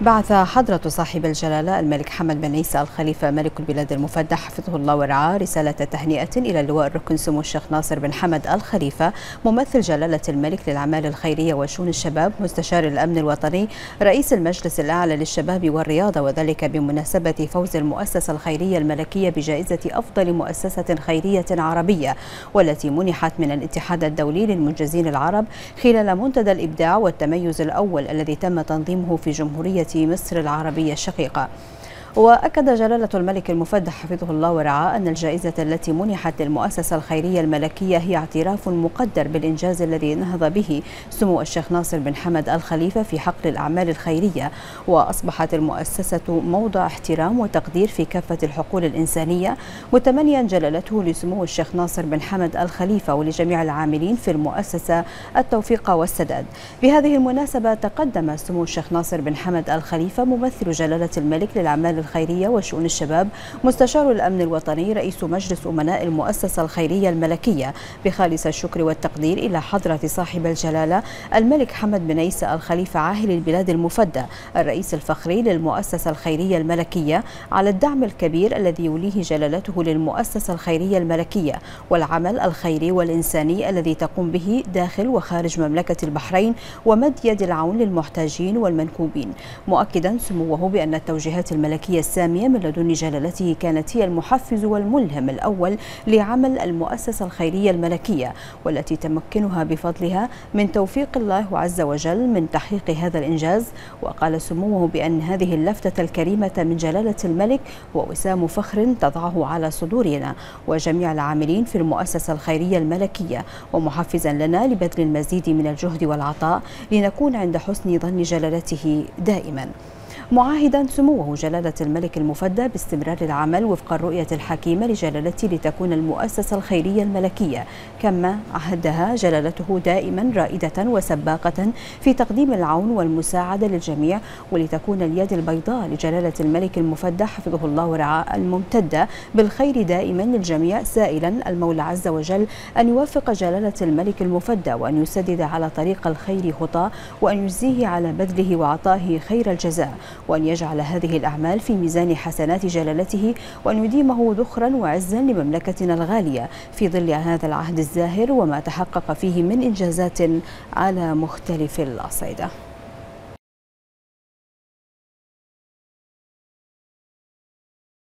بعث حضرة صاحب الجلالة الملك حمد بن عيسى الخليفة ملك البلاد المفدى حفظه الله ورعاه رسالة تهنئة إلى اللواء الركن سمو الشيخ ناصر بن حمد الخليفة ممثل جلالة الملك للأعمال الخيرية وشؤون الشباب مستشار الأمن الوطني رئيس المجلس الأعلى للشباب والرياضة، وذلك بمناسبة فوز المؤسسة الخيرية الملكية بجائزة أفضل مؤسسة خيرية عربية، والتي منحت من الاتحاد الدولي للمنجزين العرب خلال منتدى الإبداع والتميز الأول الذي تم تنظيمه في جمهورية مصر العربية الشقيقة. وأكد جلالة الملك المفدى حفظه الله ورعاه أن الجائزة التي منحت للمؤسسة الخيرية الملكية هي اعتراف مقدر بالإنجاز الذي نهض به سمو الشيخ ناصر بن حمد الخليفة في حقل الأعمال الخيرية، وأصبحت المؤسسة موضع احترام وتقدير في كافة الحقول الإنسانية، متمنيا جلالته لسمو الشيخ ناصر بن حمد الخليفة ولجميع العاملين في المؤسسة التوفيق والسداد. بهذه المناسبة تقدم سمو الشيخ ناصر بن حمد الخليفة ممثل جلالة الملك للأعمال الخيرية وشؤون الشباب مستشار الأمن الوطني رئيس مجلس أمناء المؤسسة الخيرية الملكية بخالص الشكر والتقدير إلى حضرة صاحب الجلالة الملك حمد بن عيسى الخليفة عاهل البلاد المفدى الرئيس الفخري للمؤسسة الخيرية الملكية على الدعم الكبير الذي يوليه جلالته للمؤسسة الخيرية الملكية والعمل الخيري والإنساني الذي تقوم به داخل وخارج مملكة البحرين ومد يد العون للمحتاجين والمنكوبين، مؤكدا سموه بأن التوجيهات الملكية السامية من لدن جلالته كانت هي المحفز والملهم الأول لعمل المؤسسة الخيرية الملكية، والتي تمكنها بفضلها من توفيق الله عز وجل من تحقيق هذا الإنجاز. وقال سموه بأن هذه اللفتة الكريمة من جلالة الملك ووسام فخر تضعه على صدورنا وجميع العاملين في المؤسسة الخيرية الملكية، ومحفزا لنا لبذل المزيد من الجهد والعطاء لنكون عند حسن ظن جلالته دائما، معاهدا سموه جلالة الملك المفدى باستمرار العمل وفق الرؤية الحكيمة لجلالته لتكون المؤسسة الخيرية الملكية كما عهدها جلالته دائما رائدة وسباقة في تقديم العون والمساعدة للجميع، ولتكون اليد البيضاء لجلالة الملك المفدى حفظه الله ورعاه الممتدة بالخير دائما للجميع، سائلا المولى عز وجل أن يوفق جلالة الملك المفدى وأن يسدد على طريق الخير خطاه وأن يجزيه على بذله وعطائه خير الجزاء، وأن يجعل هذه الأعمال في ميزان حسنات جلالته، وأن يديمه ذخرا وعزا لمملكتنا الغالية في ظل هذا العهد الزاهر وما تحقق فيه من إنجازات على مختلف الأصعدة.